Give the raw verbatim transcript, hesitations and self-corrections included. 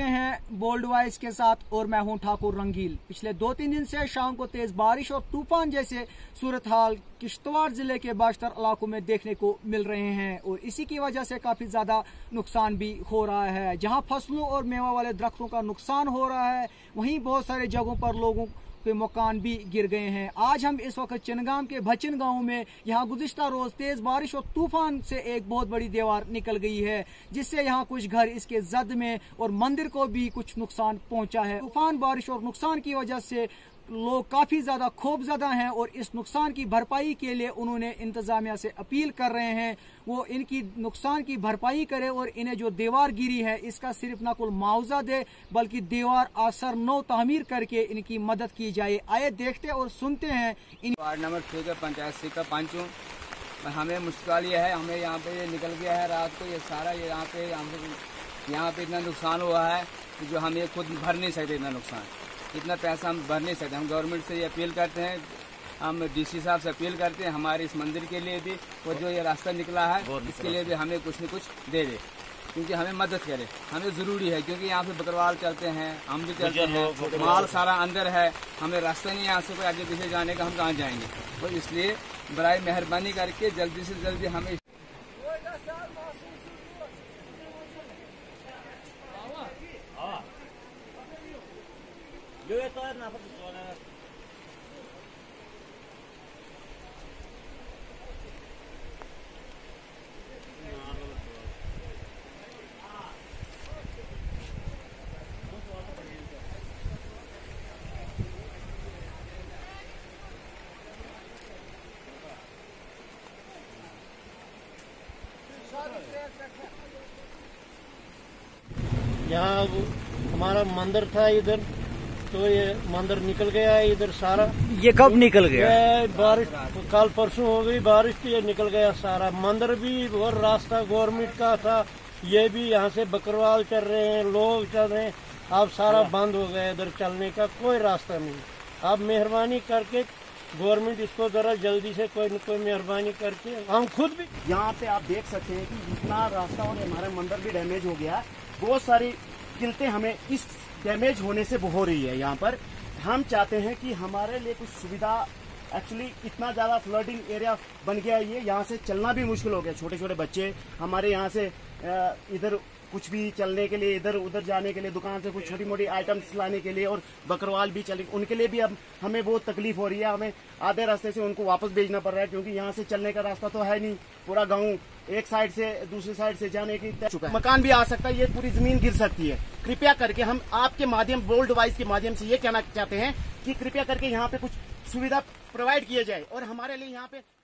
रखे हैं bold voice के साथ और मैं हूं ठाकुर रंगील। पिछले दो तीन दिन से शाम को तेज बारिश और तूफान जैसे सूरत हाल किश्तवाड़ जिले के बाशतर इलाकों में देखने को मिल रहे हैं और इसी की वजह से काफी ज्यादा नुकसान भी हो रहा है। जहां फसलों और मेवा वाले दरख्तों का नुकसान हो रहा है, वहीं बहुत सारे जगहों पर लोगों के मकान भी गिर गए हैं। आज हम इस वक्त चिनगाम के भचिन गांव में, यहाँ गुज़िश्ता रोज तेज बारिश और तूफान से एक बहुत बड़ी दीवार निकल गई है, जिससे यहाँ कुछ घर इसके जद में और मंदिर को भी कुछ नुकसान पहुंचा है। तूफान, बारिश और नुकसान की वजह से लोग काफी ज्यादा खौफजदा हैं और इस नुकसान की भरपाई के लिए उन्होंने इंतजामिया से अपील कर रहे हैं वो इनकी नुकसान की भरपाई करे और इन्हें जो दीवार गिरी है इसका सिर्फ न कुल मुआवजा दे बल्कि दीवार आसर नौ तामीर करके इनकी मदद की जाए। आइए देखते और सुनते हैं। इन वार्ड नंबर छह का पंचायत सी का पंच हूँ। हमें मुश्किल ये है, हमें यहाँ पे ये निकल गया है रात को, ये सारा ये यहाँ पे यहाँ पे इतना नुकसान हुआ है कि जो हम ये खुद भर नहीं सकते। इतना नुकसान, इतना पैसा हम भर नहीं सकते। हम गवर्नमेंट से ये अपील करते हैं, हम डीसी साहब से अपील करते हैं हमारे इस मंदिर के लिए भी, और जो ये रास्ता निकला है इसके लिए भी हमें कुछ न कुछ दे दे, क्योंकि हमें मदद करे, हमें ज़रूरी है। क्योंकि यहाँ पे बकरवाल चलते हैं, हम भी चलते हैं, माल सारा अंदर है, हमें रास्ता नहीं यहाँ से कोई आगे पीछे जाने का, हम कहाँ जाएंगे। तो इसलिए बराए मेहरबानी करके जल्दी से जल्दी हमें यहाँ हमारा मंदिर था इधर, तो ये मंदिर निकल गया है इधर सारा। ये कब निकल गया? बारिश कल परसों हो गई बारिश, तो ये निकल गया सारा। मंदिर भी और रास्ता गवर्नमेंट का था, ये भी यहाँ से बकरवाल चल रहे हैं, लोग चल रहे हैं, अब सारा बंद हो गया, इधर चलने का कोई रास्ता नहीं। अब मेहरबानी करके गवर्नमेंट इसको जरा जल्दी से कोई न कोई मेहरबानी करके, हम खुद भी यहाँ पे आप देख सकते हैं कि इतना रास्ता और हमारा मंदिर भी डैमेज हो गया। बहुत सारी किल्लतें हमें इस डैमेज होने से हो रही है। यहाँ पर हम चाहते हैं कि हमारे लिए कुछ सुविधा, एक्चुअली इतना ज़्यादा फ्लडिंग एरिया बन गया है, ये यहाँ से चलना भी मुश्किल हो गया। छोटे छोटे बच्चे हमारे यहाँ से इधर कुछ भी चलने के लिए, इधर उधर जाने के लिए, दुकान से कुछ छोटी मोटी आइटम्स लाने के लिए, और बकरवाल भी चले, उनके लिए भी अब हमें बहुत तकलीफ हो रही है। हमें आधे रास्ते से उनको वापस भेजना पड़ रहा है, क्योंकि यहाँ से चलने का रास्ता तो है नहीं। पूरा गांव एक साइड से दूसरी साइड से जाने की चुका है, मकान भी आ सकता है, ये पूरी जमीन गिर सकती है। कृपया करके हम आपके माध्यम, बोल्ड वॉइस के माध्यम से ये कहना चाहते हैं कि कृपया करके यहाँ पे कुछ सुविधा प्रोवाइड किया जाए और हमारे लिए यहाँ पे